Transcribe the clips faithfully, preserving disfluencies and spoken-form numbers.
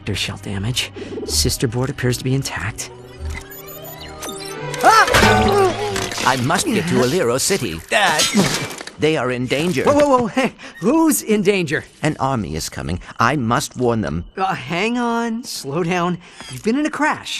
reactor shell damage. Sister board appears to be intact. I must get to Alero City. Dad! They are in danger. Whoa, whoa, whoa! Hey, who's in danger? An army is coming. I must warn them. Uh, hang on, slow down. You've been in a crash.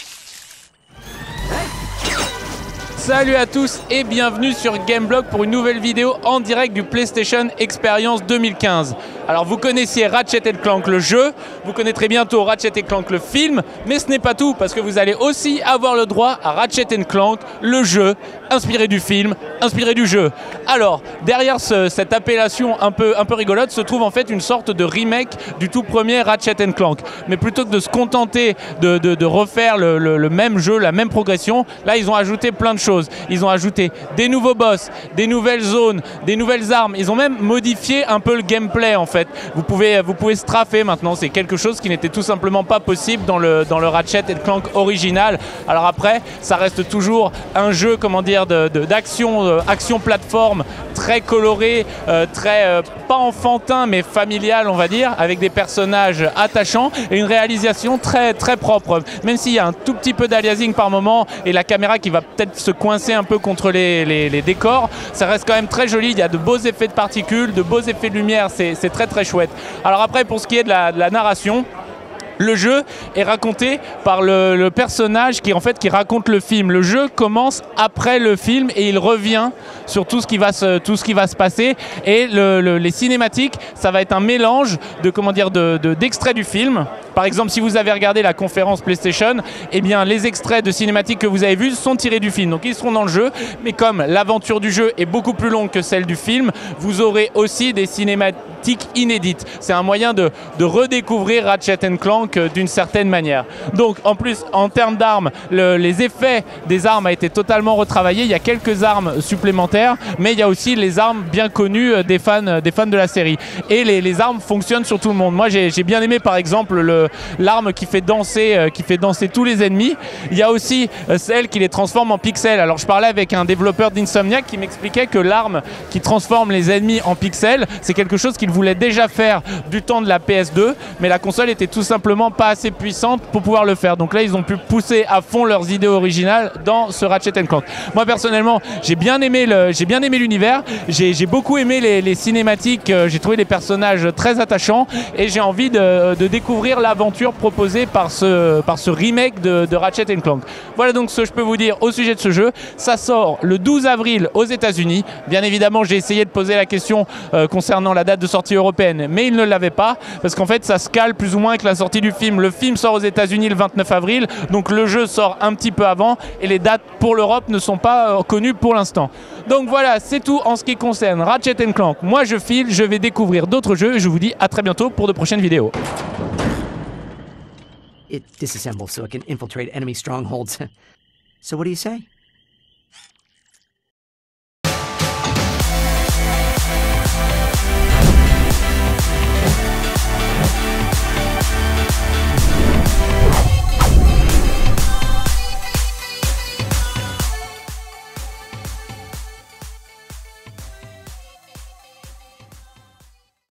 Salut à tous et bienvenue sur Gameblog pour une nouvelle vidéo en direct du PlayStation Experience deux mille quinze. Alors vous connaissiez Ratchet and Clank le jeu, vous connaîtrez bientôt Ratchet and Clank le film, mais ce n'est pas tout parce que vous allez aussi avoir le droit à Ratchet and Clank le jeu, inspiré du film, inspiré du jeu. Alors derrière ce, cette appellation un peu, un peu rigolote se trouve en fait une sorte de remake du tout premier Ratchet and Clank. Mais plutôt que de se contenter de, de, de refaire le, le, le même jeu, la même progression, là ils ont ajouté plein de choses. Ils ont ajouté des nouveaux boss, des nouvelles zones, des nouvelles armes. Ils ont même modifié un peu le gameplay en fait. Vous pouvez, vous pouvez straffer maintenant. C'est quelque chose qui n'était tout simplement pas possible dans le, dans le Ratchet and Clank original. Alors après, ça reste toujours un jeu, comment dire, de, de, d'action, euh, action plateforme très coloré, euh, très euh, pas enfantin mais familial on va dire, avec des personnages attachants et une réalisation très très propre. Même s'il y a un tout petit peu d'aliasing par moment et la caméra qui va peut-être se coincer un peu contre les, les, les décors, ça reste quand même très joli. Il y a de beaux effets de particules, de beaux effets de lumière, c'est, c'est très très chouette. Alors après, pour ce qui est de la, de la narration, le jeu est raconté par le, le personnage qui en fait qui raconte le film. Le jeu commence après le film et il revient sur tout ce qui va se, tout ce qui va se passer. Et le, le, les cinématiques, ça va être un mélange de comment dire de, de, d'extraits du film. Par exemple, si vous avez regardé la conférence PlayStation, eh bien les extraits de cinématiques que vous avez vus sont tirés du film. Donc ils seront dans le jeu, mais comme l'aventure du jeu est beaucoup plus longue que celle du film, vous aurez aussi des cinématiques inédites. C'est un moyen de, de redécouvrir Ratchet and Clank d'une certaine manière. Donc en plus en termes d'armes, le, les effets des armes a été totalement retravaillé. Il y a quelques armes supplémentaires, mais il y a aussi les armes bien connues des fans, des fans de la série. Et les, les armes fonctionnent sur tout le monde. Moi j'ai, j'ai bien aimé par exemple le, l'arme qui fait danser, euh, qui fait danser tous les ennemis. Il y a aussi euh, celle qui les transforme en pixels. Alors je parlais avec un développeur d'Insomniac qui m'expliquait que l'arme qui transforme les ennemis en pixels, c'est quelque chose qu'il voulait déjà faire du temps de la P S deux, mais la console était tout simplement pas assez puissante pour pouvoir le faire. Donc là ils ont pu pousser à fond leurs idées originales dans ce Ratchet and Clank. Moi personnellement j'ai bien aimé le, j'ai bien aimé l'univers, j'ai, j'ai beaucoup aimé les, les cinématiques, euh, j'ai trouvé les personnages très attachants et j'ai envie de, de découvrir l'aventure proposée par ce, par ce remake de, de Ratchet and Clank. Voilà donc ce que je peux vous dire au sujet de ce jeu. Ça sort le douze avril aux États-Unis. Bien évidemment j'ai essayé de poser la question euh, concernant la date de sortie européenne, mais ils ne l'avaient pas parce qu'en fait ça se cale plus ou moins avec la sortie du film. Le film sort aux États-Unis le vingt-neuf avril, donc le jeu sort un petit peu avant et les dates pour l'Europe ne sont pas euh, connues pour l'instant. Donc voilà, c'est tout en ce qui concerne Ratchet and Clank. Moi je file, je vais découvrir d'autres jeux et je vous dis à très bientôt pour de prochaines vidéos. It disassembles so it can infiltrate enemy strongholds. So what do you say?